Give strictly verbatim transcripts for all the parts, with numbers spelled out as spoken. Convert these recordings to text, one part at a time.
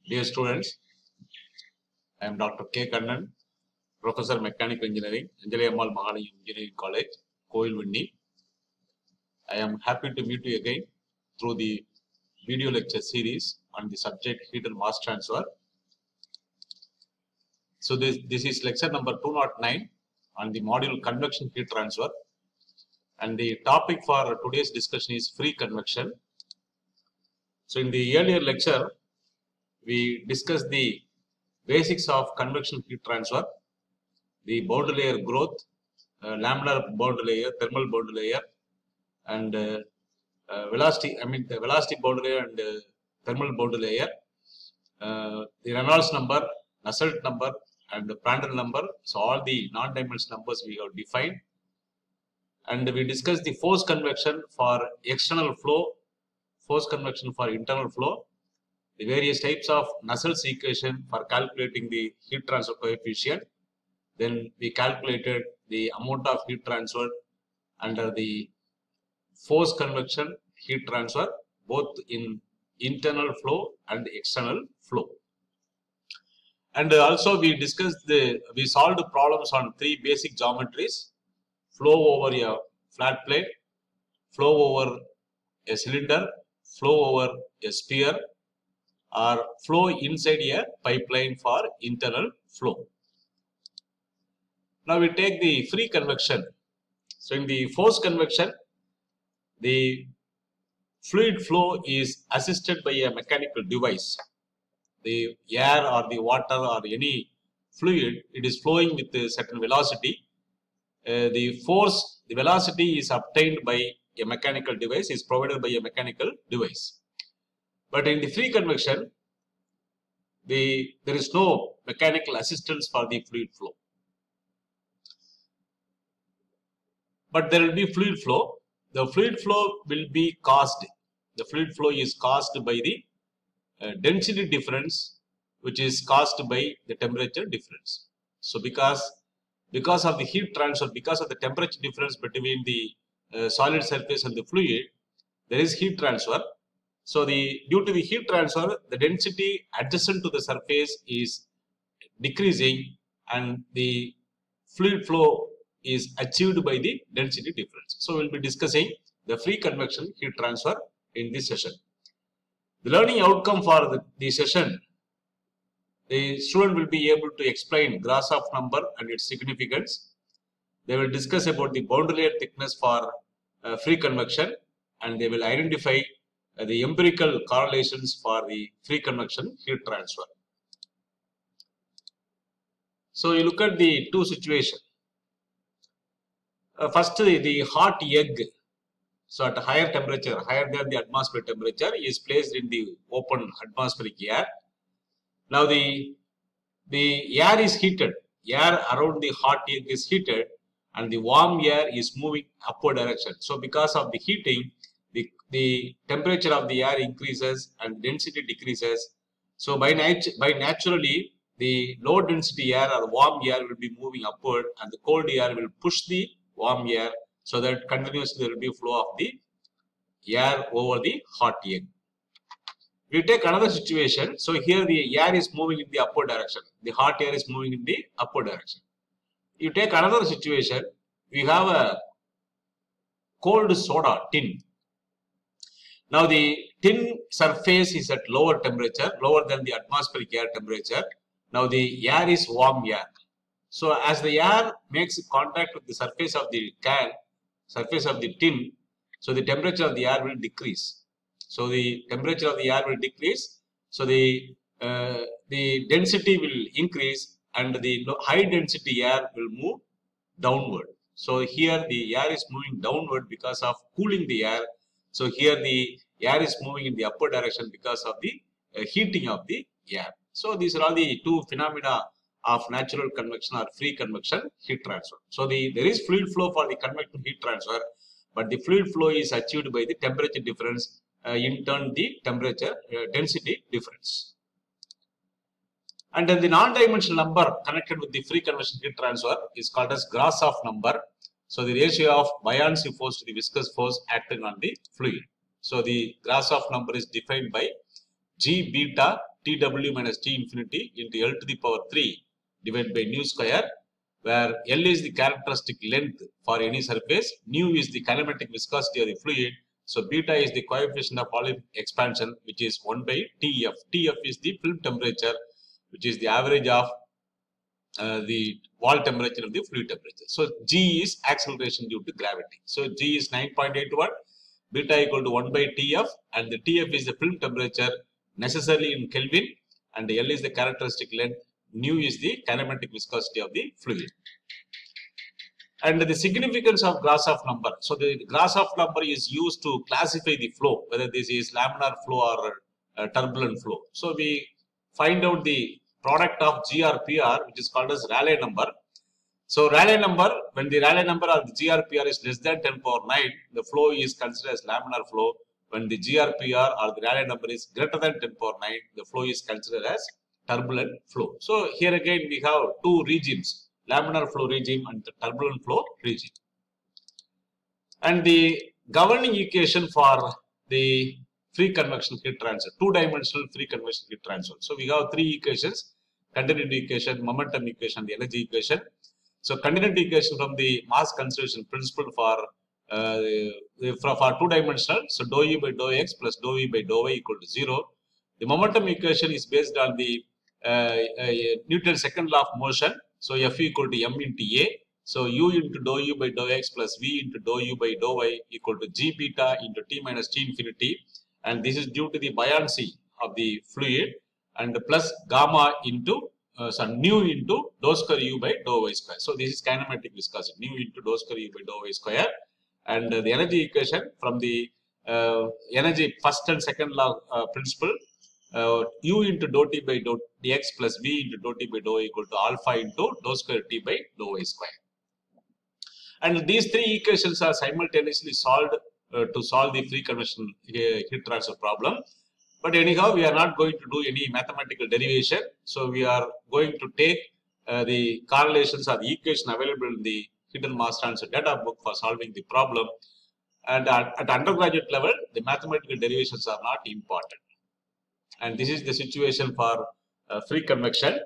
Dear students, I am Doctor K. Kannan, Professor Mechanical Engineering, Anjali Ammal Mahalingam Engineering College, Koilvinni. I am happy to meet you again through the video lecture series on the subject heat and mass transfer. So this, this is lecture number two oh nine on the module convection heat transfer, and the topic for today's discussion is free convection. So in the earlier lecture, we discussed the basics of convection heat transfer, the boundary layer growth, uh, laminar boundary layer, thermal boundary layer, and uh, uh, velocity, I mean the velocity boundary layer and uh, thermal boundary layer, uh, the Reynolds number, Nusselt number, and the Prandtl number. So all the non-dimensional numbers we have defined. And we discussed the force convection for external flow, force convection for internal flow, the various types of Nusselt's equation for calculating the heat transfer coefficient. Then we calculated the amount of heat transfer under the force convection heat transfer, both in internal flow and external flow. And also we discussed the, we solved the problems on three basic geometries: flow over a flat plate, flow over a cylinder, flow over a sphere, or flow inside a pipeline for internal flow. Now we take the free convection. So in the force convection, the fluid flow is assisted by a mechanical device. The air or the water or any fluid, it is flowing with a certain velocity. Uh, the force, the velocity is obtained by a mechanical device, is provided by a mechanical device. But in the free convection, the, there is no mechanical assistance for the fluid flow. But there will be fluid flow. The fluid flow will be caused, the fluid flow is caused by the uh, density difference, which is caused by the temperature difference. So because, because of the heat transfer, because of the temperature difference between the uh, solid surface and the fluid, there is heat transfer. So the due to the heat transfer, the density adjacent to the surface is decreasing, and the fluid flow is achieved by the density difference. So we'll be discussing the free convection heat transfer in this session. The learning outcome for the, the session, the student will be able to explain Grashof number and its significance. They will discuss about the boundary layer thickness for uh, free convection, and they will identify uh, the empirical correlations for the free convection heat transfer. So you look at the two situations. Uh, first, the, the hot egg. So at a higher temperature, higher than the atmospheric temperature, is placed in the open atmospheric air. Now the, the air is heated. Air around the hot egg is heated, and the warm air is moving upward direction. So because of the heating, the, the temperature of the air increases and density decreases. So by, nat by naturally, the low density air or warm air will be moving upward, and the cold air will push the warm air, so that continuously there will be flow of the air over the hot egg. We take another situation. So here the air is moving in the upward direction. The hot air is moving in the upward direction. You take another situation. We have a cold soda tin. Now the tin surface is at lower temperature, lower than the atmospheric air temperature. Now the air is warm air. So as the air makes contact with the surface of the can, surface of the tin, so the temperature of the air will decrease. So the temperature of the air will decrease. So the uh, the density will increase, and the high density air will move downward. So here the air is moving downward because of cooling the air. So here the air is moving in the upward direction because of the uh, heating of the air. So these are all the two phenomena of natural convection or free convection heat transfer. So the there is fluid flow for the convection heat transfer, but the fluid flow is achieved by the temperature difference, uh, in turn the temperature uh, density difference. And then the non-dimensional number connected with the free convection heat transfer is called as Grashof number. So the ratio of buoyancy force to the viscous force acting on the fluid. So the Grashof number is defined by G beta T W minus T infinity into L to the power three divided by nu square, where L is the characteristic length for any surface, nu is the kinematic viscosity of the fluid, so beta is the coefficient of polymetric expansion, which is one by T F. T F is the film temperature, which is the average of uh, the wall temperature of the fluid temperature. So G is acceleration due to gravity. So G is nine point eight one, beta equal to one by T F, and the T F is the film temperature necessarily in Kelvin, and L is the characteristic length, nu is the kinematic viscosity of the fluid. And the significance of Grashof number. So the Grashof number is used to classify the flow, whether this is laminar flow or uh, turbulent flow. So we find out the product of G R P R, which is called as Rayleigh number. So Rayleigh number, when the Rayleigh number of the G R P R is less than ten power nine, the flow is considered as laminar flow. When the G R P R or the Rayleigh number is greater than ten power nine, the flow is considered as turbulent flow. So here again we have two regimes, laminar flow regime and the turbulent flow regime. And the governing equation for the free convection heat transfer, two-dimensional free convection heat transfer. So we have three equations: continuity equation, momentum equation, the energy equation. So continuity equation from the mass conservation principle for uh, for, for two-dimensional, so dou U by dou X plus dou V by dou Y equal to zero. The momentum equation is based on the uh, uh, Newton's second law of motion. So F equal to M into A. So U into dou U by dou X plus V into dou U by dou Y equal to G beta into T minus T infinity. And this is due to the buoyancy of the fluid, and plus gamma into uh, so nu into dou square U by dou Y square. So this is kinematic viscosity, nu into dou square U by dou Y square. And uh, the energy equation from the uh, energy first and second law uh, principle, uh, U into dou T by dou dx plus V into dou T by dou Y equal to alpha into dou square T by dou Y square. And these three equations are simultaneously solved uh, to solve the free convection uh, heat transfer problem. But anyhow, we are not going to do any mathematical derivation. So we are going to take uh, the correlations or the equation available in the hidden mass transfer data book for solving the problem. And at, at undergraduate level, the mathematical derivations are not important. And this is the situation for uh, free convection.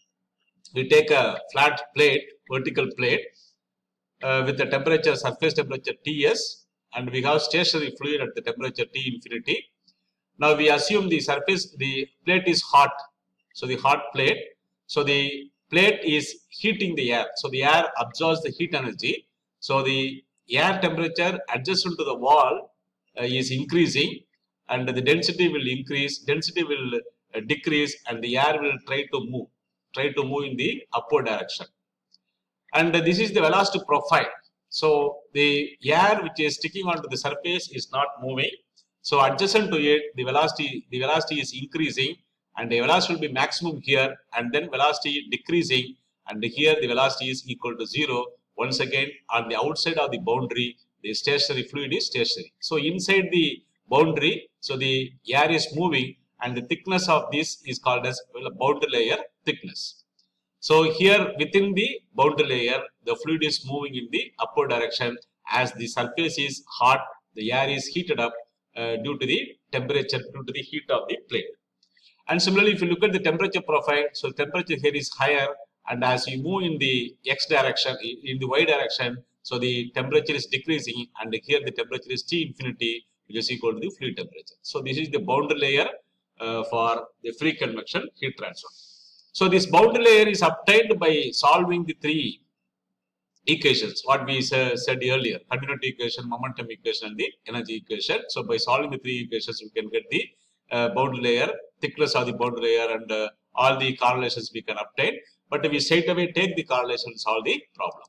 We take a flat plate, vertical plate, uh, with the temperature, surface temperature T S, and we have stationary fluid at the temperature T infinity. Now we assume the surface, the plate is hot. So the hot plate, so the plate is heating the air. So the air absorbs the heat energy. So the air temperature adjacent to the wall uh, is increasing, and the density will increase, density will uh, decrease, and the air will try to move, try to move in the upward direction. And uh, this is the velocity profile. So the air which is sticking onto the surface is not moving. So adjacent to it, the velocity, the velocity is increasing, and the velocity will be maximum here, and then velocity decreasing, and here the velocity is equal to zero. Once again, on the outside of the boundary, the stationary fluid is stationary. So inside the boundary, so the air is moving, and the thickness of this is called as well, a boundary layer thickness. So here within the boundary layer, the fluid is moving in the upward direction. As the surface is hot, the air is heated up uh, due to the temperature, due to the heat of the plate. And similarly, if you look at the temperature profile, so temperature here is higher, and as you move in the x direction, in the y direction, so the temperature is decreasing, and here the temperature is T infinity, which is equal to the fluid temperature. So this is the boundary layer uh, for the free convection heat transfer. So this boundary layer is obtained by solving the three equations, what we said earlier, continuity equation, momentum equation, and the energy equation. So by solving the three equations, we can get the uh, boundary layer, thickness of the boundary layer, and uh, all the correlations we can obtain. But we straight away take the correlation and solve the problem.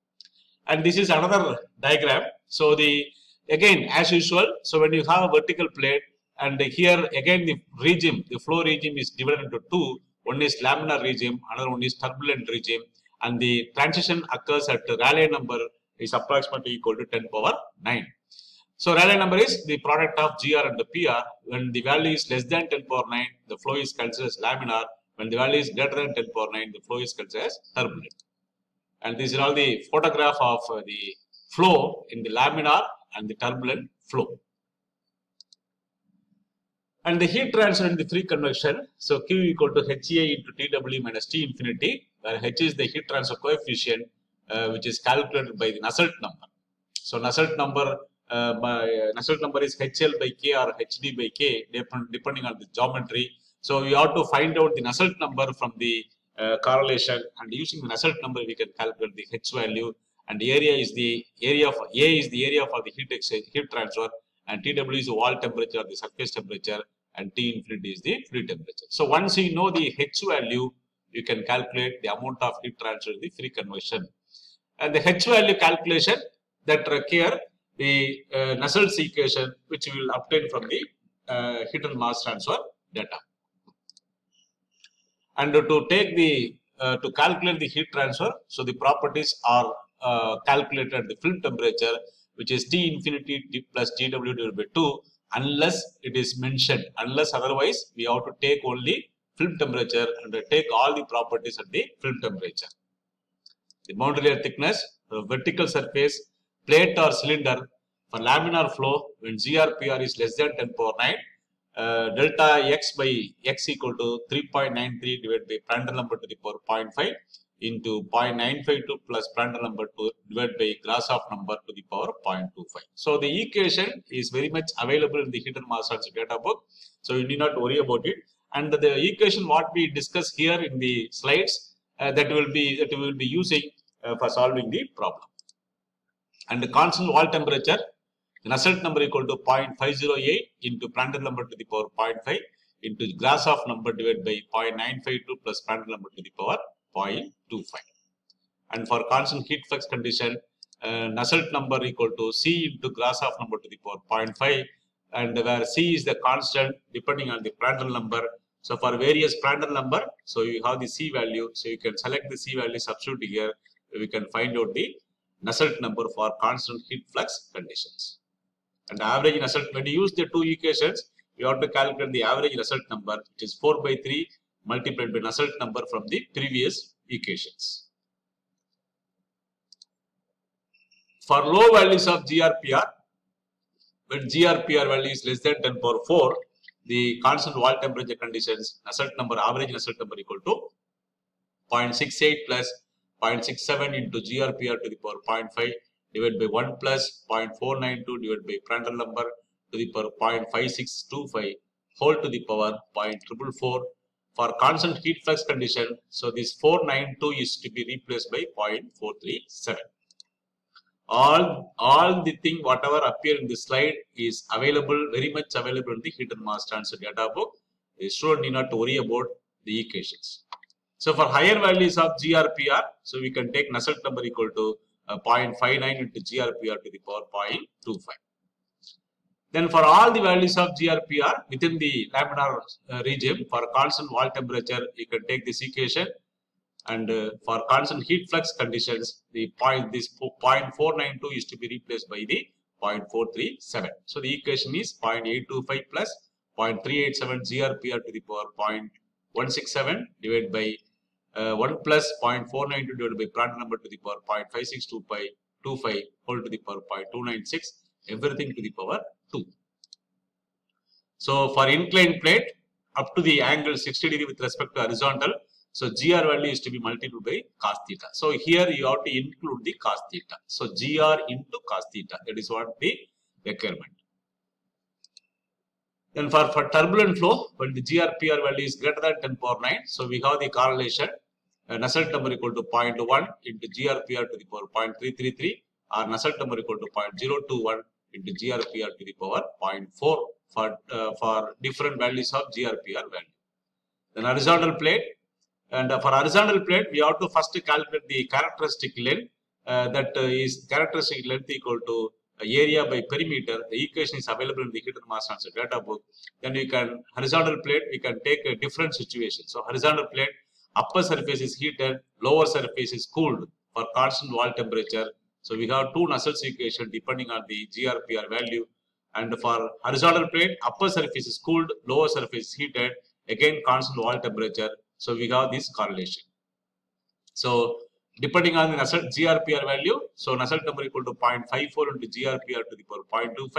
And this is another diagram. So the again, as usual, so when you have a vertical plate, and here again the regime, the flow regime is divided into two. One is laminar regime, another one is turbulent regime, and the transition occurs at Rayleigh number is approximately equal to ten power nine. So Rayleigh number is the product of G R and the P R. When the value is less than ten power nine, the flow is considered as laminar. When the value is greater than ten power nine, the flow is considered as turbulent. And these are all the photograph of uh, the flow in the laminar and the turbulent flow. And the heat transfer in the free convection, so Q equal to H A into T W minus T infinity, where H is the heat transfer coefficient, uh, which is calculated by the Nusselt number. So Nusselt number, uh, by, uh, Nusselt number is H L by K or H D by K, depend, depending on the geometry. So we have to find out the Nusselt number from the uh, correlation, and using the Nusselt number we can calculate the H value, and the area is the area of A is the area for the heat exchange, heat transfer, and T W is the wall temperature, the surface temperature, and T infinity is the free temperature. So once you know the H value, you can calculate the amount of heat transfer in the free convection. And the H value calculation that require the uh, Nusselt's equation, which we will obtain from the uh, heat and mass transfer data. And to take the uh, to calculate the heat transfer, so the properties are uh, calculated at the film temperature, which is T infinity T plus T W divided by two, unless it is mentioned. Unless otherwise, we have to take only film temperature and take all the properties at the film temperature. The boundary layer thickness, the vertical surface, plate or cylinder for laminar flow when G R P R is less than ten power nine, uh, delta x by x equal to three point nine three divided by Prandtl number to the power zero point five into zero point nine five two plus Prandtl number to divided by Grashof number to the power zero point two five. So the equation is very much available in the heat and mass transfer data book, so you need not worry about it. And the equation what we discuss here in the slides, uh, that will be that we will be using uh, for solving the problem. And the constant wall temperature, the Nusselt number equal to zero point five zero eight into Prandtl number to the power zero point five into Grashof number divided by zero point nine five two plus Prandtl number to the power zero point two five. And for constant heat flux condition, uh, Nusselt number equal to C into Grashof number to the power zero point five, and where C is the constant depending on the Prandtl number. So for various Prandtl number, so you have the C value, so you can select the C value, substitute here, we can find out the Nusselt number for constant heat flux conditions. And the average Nusselt, when you use the two equations, you have to calculate the average Nusselt number, which is four by three multiplied by Nusselt number from the previous equations. For low values of G R P R, when G R P R value is less than ten power four, the constant wall temperature conditions, Nusselt number, average Nusselt number equal to zero point six eight plus zero point six seven into G R P R to the power zero point five divided by one plus zero point four nine two divided by Prandtl number to the power zero point five six two five whole to the power zero point four four four. For constant heat flux condition, so this four ninety-two is to be replaced by zero point four three seven. All, all the thing whatever appear in this slide is available, very much available in the heat and mass transfer data book. The student need not worry about the equations. So for higher values of G R P R, so we can take Nusselt number equal to uh, zero point five nine into G R P R to the power zero point two five. Then for all the values of G R P R within the laminar uh, region, for constant wall temperature, you can take this equation, and uh, for constant heat flux conditions, the point this zero point four nine two is to be replaced by the zero point four three seven. So the equation is zero point eight two five plus zero point three eight seven G R P R to the power zero point one six seven divided by uh, one plus zero point four nine two divided by Prandtl number to the power zero point five six two five whole to the power zero point two nine six, everything to the power two. So for inclined plate up to the angle sixty degree with respect to horizontal, so G R value is to be multiplied by cos theta. So here you have to include the cos theta. So G R into cos theta, that is what the requirement. Then for, for turbulent flow, when the G R P R value is greater than ten power nine, so we have the correlation, uh, Nusselt number equal to zero point one into G R P R to the power zero point three three three, or Nusselt number equal to zero point zero two one into G R P R to the power zero point four for, uh, for different values of G R P R value. Then horizontal plate, and uh, for horizontal plate, we have to first calculate the characteristic length, uh, that uh, is characteristic length equal to area by perimeter. The equation is available in the heat and mass transfer data book. Then you can, horizontal plate, we can take a different situation. So horizontal plate, upper surface is heated, lower surface is cooled for constant wall temperature. So we have two Nusselt's equation depending on the G R P R value. And for horizontal plate, upper surface is cooled, lower surface is heated, again constant wall temperature. So we have this correlation. So depending on the Nusselt G R P R value, so Nusselt number equal to zero point five four into G R P R to the power zero point two five,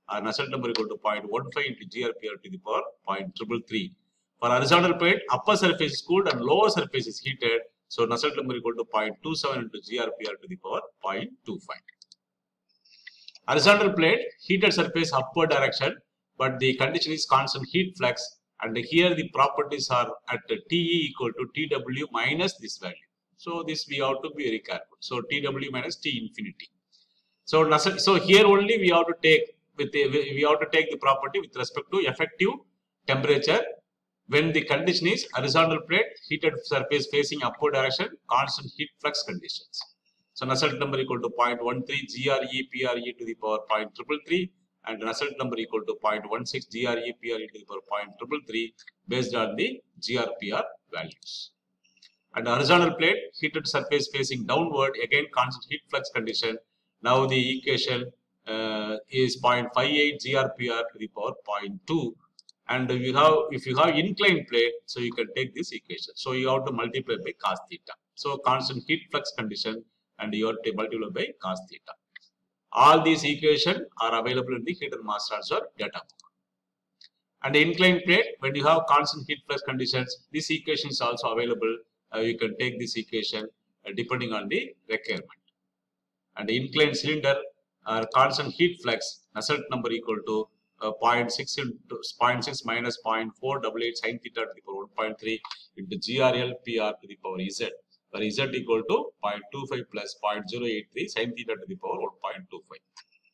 our Nusselt number equal to zero point one five into G R P R to the power zero point three three three. For horizontal plate, upper surface is cooled and lower surface is heated. So Nusselt number equal to zero point two seven into G R P R to the power zero point two five. Horizontal plate, heated surface upward direction, but the condition is constant heat flux, and here the properties are at T E equal to T W minus this value. So this we have to be very careful. So T W minus T infinity. So so here only we have to take with the, we have to take the property with respect to effective temperature when the condition is horizontal plate, heated surface facing upward direction, constant heat flux conditions. So Nusselt number equal to zero point one three G R E P R E to the power zero point three three three and Nusselt number equal to zero point one six G R E P R E to the power zero point three three three based on the G R P R values. And horizontal plate, heated surface facing downward, again constant heat flux condition. Now the equation uh, is zero point five eight G R P R to the power zero point two. And if you have if you have inclined plate, so you can take this equation. So you have to multiply by cos theta. So constant heat flux condition, and you have to multiply by cos theta. All these equations are available in the heat and mass transfer data book. And the inclined plate, when you have constant heat flux conditions, this equation is also available. Uh, you can take this equation uh, depending on the requirement. And the inclined cylinder are constant heat flux, Nusselt number equal to uh, zero point six into zero point six minus zero point four eight eight sin theta to the power one point three into G R L P R to the power Z, where Z equal to zero point two five plus zero point zero eight three sin theta to the power one point two five.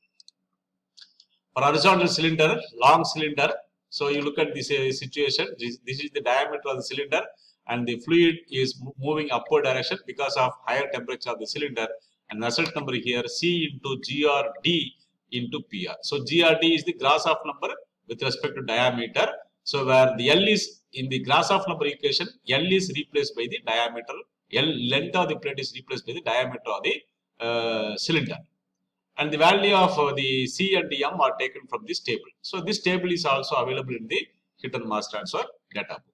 For horizontal cylinder, long cylinder, so you look at this uh, situation, this, this is the diameter of the cylinder and the fluid is moving upward direction because of higher temperature of the cylinder, and Nusselt number here C into G R D into P R. So G R D is the Grashof number with respect to diameter. So where the L is in the Grashof number equation, L is replaced by the diameter, L length of the plate is replaced by the diameter of the uh, cylinder. And the value of uh, the C and the M are taken from this table. So this table is also available in the heat and mass transfer data book.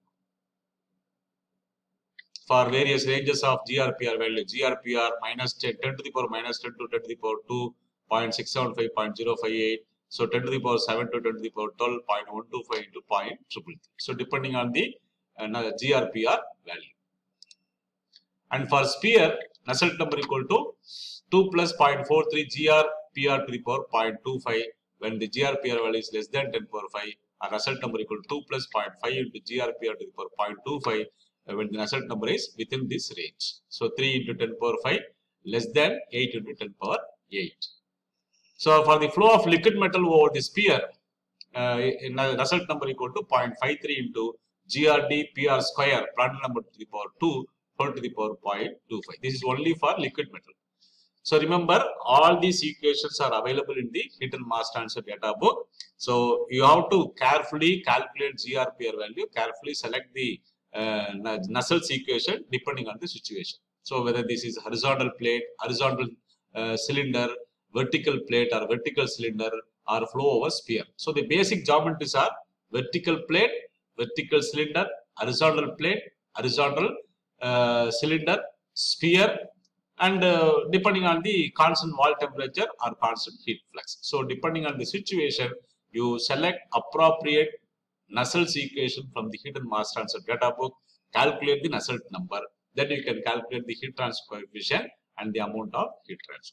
For various ranges of G R P R value, G R P R minus ten, ten to the power minus ten to ten to the power two, zero point six seven five, zero point zero five eight. So ten to the power seven to ten to the power twelve, zero point one two five into zero point three three three. So depending on the uh, G R P R value. And for sphere, Nusselt number equal to two plus zero point four three G R P R to the power zero point two five when the G R P R value is less than ten power five. Our Nusselt number equal to two plus zero point five into G R P R to the power zero point two five when the Nusselt number is within this range. So three into ten power five less than eight into ten power eight. So for the flow of liquid metal over the sphere, uh, Nusselt number equal to zero point five three into G R D P R square, Prandtl number to the power two, whole to the power zero point two five. This is only for liquid metal. So remember, all these equations are available in the heat and mass transfer data book. So you have to carefully calculate G R P R value, carefully select the uh, Nusselt's equation depending on the situation. So whether this is horizontal plate, horizontal uh, cylinder, vertical plate or vertical cylinder or flow over sphere. So the basic geometries are vertical plate, vertical cylinder, horizontal plate, horizontal uh, cylinder, sphere, and uh, depending on the constant wall temperature or constant heat flux. So depending on the situation, you select appropriate Nusselt's equation from the heat and mass transfer data book, calculate the Nusselt number, then you can calculate the heat transfer coefficient and the amount of heat transfer.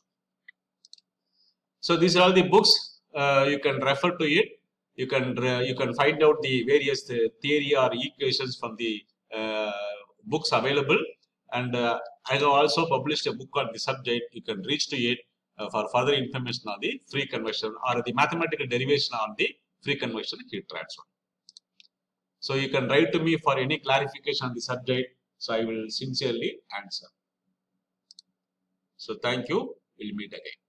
So these are all the books, uh, you can refer to it, you can uh, you can find out the various uh, theory or equations from the uh, books available, and uh, I have also published a book on the subject. You can reach to it uh, for further information on the free convection or the mathematical derivation on the free convection heat transfer. So you can write to me for any clarification on the subject, so I will sincerely answer. So thank you, we'll meet again.